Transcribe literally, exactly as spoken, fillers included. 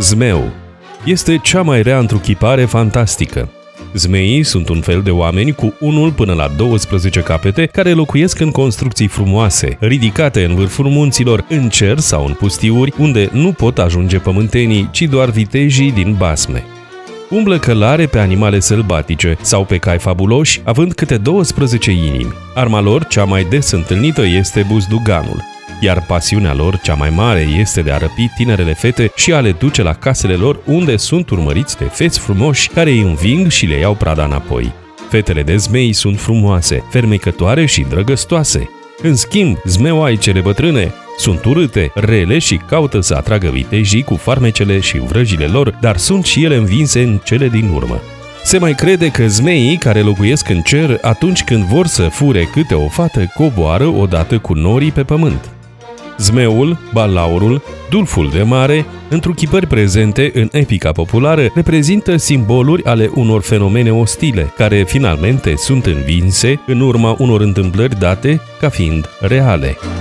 Zmeu este cea mai rea întruchipare fantastică. Zmeii sunt un fel de oameni cu unul până la douăsprezece capete care locuiesc în construcții frumoase, ridicate în vârful munților, în cer sau în pustiuri, unde nu pot ajunge pământenii, ci doar vitejii din basme. Umblă călare pe animale sălbatice sau pe cai fabuloși, având câte douăsprezece inimi. Arma lor cea mai des întâlnită este buzduganul, iar pasiunea lor cea mai mare este de a răpi tinerele fete și a le duce la casele lor, unde sunt urmăriți de feți frumoși care îi înving și le iau prada înapoi. Fetele de zmei sunt frumoase, fermecătoare și drăgăstoase. În schimb, zmeoaicele bătrâne sunt urâte, rele și caută să atragă vitejii cu farmecele și vrăjile lor, dar sunt și ele învinse în cele din urmă. Se mai crede că zmeii care locuiesc în cer, atunci când vor să fure câte o fată, coboară odată cu norii pe pământ. Zmeul, balaurul, dulful de mare, întruchipări prezente în epica populară, reprezintă simboluri ale unor fenomene ostile, care finalmente sunt învinse în urma unor întâmplări date ca fiind reale.